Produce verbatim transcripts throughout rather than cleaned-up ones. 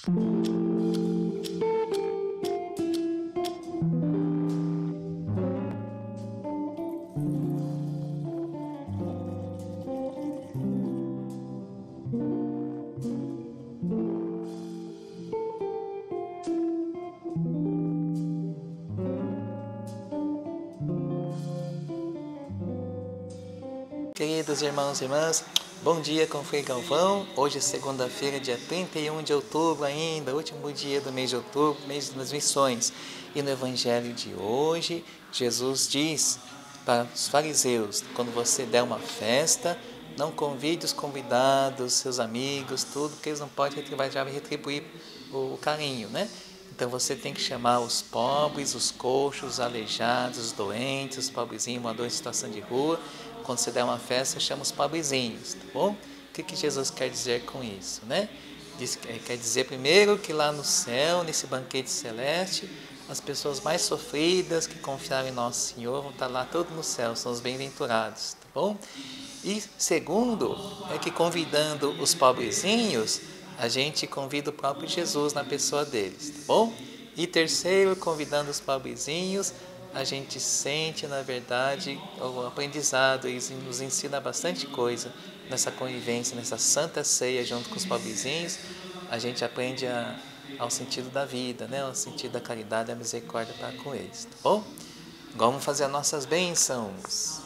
Queridos irmãos e irmãs, bom dia com Frei Galvão. Hoje é segunda-feira, dia trinta e um de outubro ainda, último dia do mês de outubro, mês das missões. E no evangelho de hoje, Jesus diz para os fariseus, quando você der uma festa, não convide os convidados, seus amigos, tudo, que eles não podem retribuir, já retribuir o carinho, né? Então você tem que chamar os pobres, os coxos, os aleijados, os doentes, os pobrezinhos, moradores em situação de rua. Quando você der uma festa, chama os pobrezinhos, tá bom? O que, que Jesus quer dizer com isso, né? Diz, quer dizer primeiro que lá no céu, nesse banquete celeste, as pessoas mais sofridas que confiaram em Nosso Senhor vão estar lá todos no céu, são os bem-aventurados, tá bom? E segundo, é que convidando os pobrezinhos, a gente convida o próprio Jesus na pessoa deles, tá bom? E terceiro, convidando os pobrezinhos, a gente sente, na verdade, o aprendizado, e nos ensina bastante coisa nessa convivência, nessa santa ceia junto com os pobrezinhos. A gente aprende a, ao sentido da vida, né? Ao sentido da caridade e da misericórdia para com eles, tá bom? Agora vamos fazer as nossas bênçãos.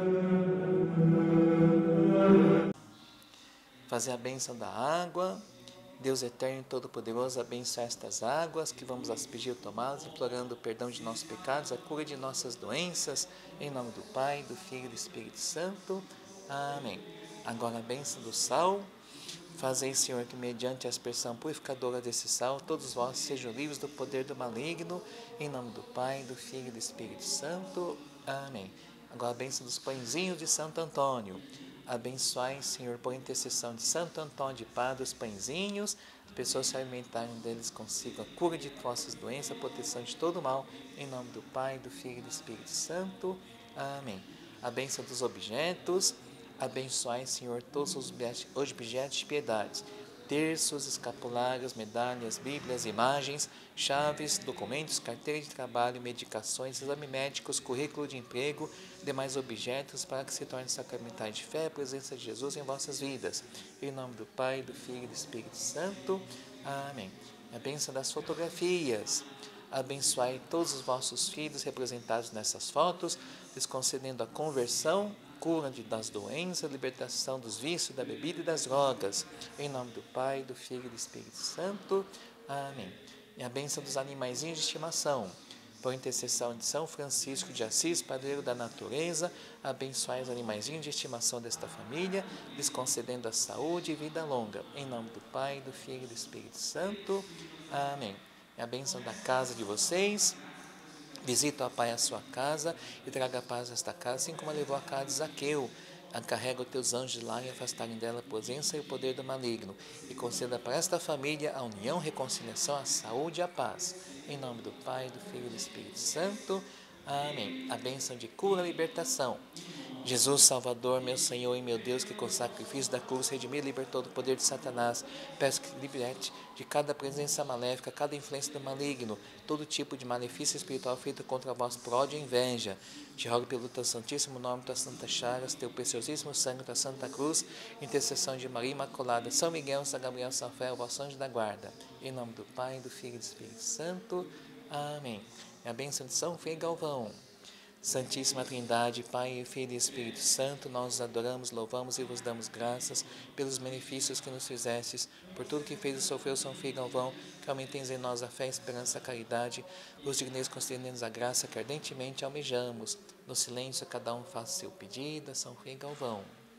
Fazer a bênção da água. Deus eterno e todo-poderoso, abençoe estas águas que vamos aspergir tomá-las, implorando o perdão de nossos pecados, a cura de nossas doenças, em nome do Pai, do Filho e do Espírito Santo. Amém. Agora a bênção do sal. Fazei, Senhor, que mediante a aspersão purificadora desse sal, todos vós sejam livres do poder do maligno, em nome do Pai, do Filho e do Espírito Santo. Amém. Agora a bênção dos pãezinhos de Santo Antônio. Abençoai, Senhor, por intercessão de Santo Antônio de Pádua, os pãezinhos, as pessoas se alimentarem deles consigo a cura de vossas doenças, a proteção de todo mal, em nome do Pai, do Filho e do Espírito Santo. Amém. A bênção dos objetos. Abençoai, Senhor, todos os objetos de piedade, terços, escapulários, medalhas, bíblias, imagens, chaves, documentos, carteira de trabalho, medicações, exames médicos, currículo de emprego, demais objetos, para que se torne sacramentais de fé a presença de Jesus em vossas vidas. Em nome do Pai, do Filho e do Espírito Santo. Amém. A bênção das fotografias. Abençoai todos os vossos filhos representados nessas fotos, lhes concedendo a conversão, cura das doenças, libertação dos vícios, da bebida e das drogas. Em nome do Pai, do Filho e do Espírito Santo. Amém. E a bênção dos animaizinhos de estimação. Por intercessão de São Francisco de Assis, padroeiro da natureza, abençoai os animaizinhos de estimação desta família, lhes concedendo a saúde e vida longa. Em nome do Pai, do Filho e do Espírito Santo. Amém. E a bênção da casa de vocês. Visita, ó Pai, a sua casa e traga paz a esta casa, assim como levou a casa de Zaqueu. Encarrega os teus anjos lá e afastarem dela a presença e o poder do maligno. E conceda para esta família a união, a reconciliação, a saúde e a paz. Em nome do Pai, do Filho e do Espírito Santo. Amém. A bênção de cura e libertação. Jesus, Salvador, meu Senhor e meu Deus, que com o sacrifício da cruz redimiu e libertou do poder de Satanás, peço que liberte de cada presença maléfica, cada influência do maligno, todo tipo de malefício espiritual feito contra vós por ódio e inveja. Te rogo pelo teu santíssimo nome, tua santa chagas, teu preciosíssimo sangue, tua santa cruz, intercessão de Maria Imaculada, São Miguel, São Gabriel, São Rafael, vosso anjo da guarda. Em nome do Pai, do Filho e do Espírito Santo. Amém. E a bênção de São Frei Galvão. Santíssima Trindade, Pai, Filho e Espírito Santo, nós os adoramos, louvamos e vos damos graças pelos benefícios que nos fizestes, por tudo que fez e sofreu São Frei Galvão, que aumenteis em nós a fé, a esperança, a caridade, os digneis concedendo-nos a graça que ardentemente almejamos. No silêncio, cada um faça seu pedido a São Frei Galvão.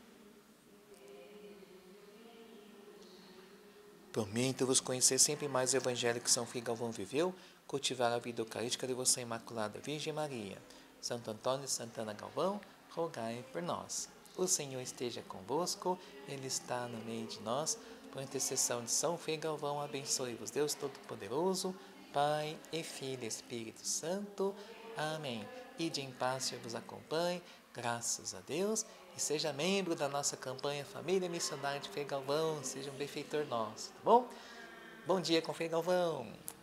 Prometo-vos conhecer sempre mais o Evangelho que São Frei Galvão viveu, cultivar a vida eucarística de vossa Imaculada Virgem Maria. Santo Antônio e Santana Galvão, rogai por nós. O Senhor esteja convosco, Ele está no meio de nós. Por intercessão de São Frei Galvão, abençoe-vos Deus Todo-Poderoso, Pai e Filho e Espírito Santo. Amém. Ide em paz, Senhor vos acompanhe, graças a Deus, e seja membro da nossa campanha Família Missionária de Frei Galvão, seja um benfeitor nosso, tá bom? Bom dia com Frei Galvão.